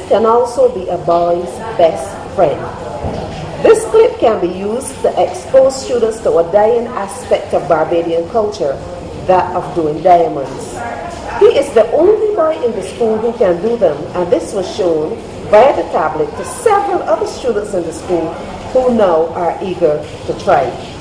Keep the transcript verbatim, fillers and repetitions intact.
can also be a boy's best friend. This clip can be used to expose students to a dying aspect of Barbadian culture, that of doing diamonds. He is the only boy in the school who can do them, and this was shown via the tablet to several other students in the school who now are eager to try.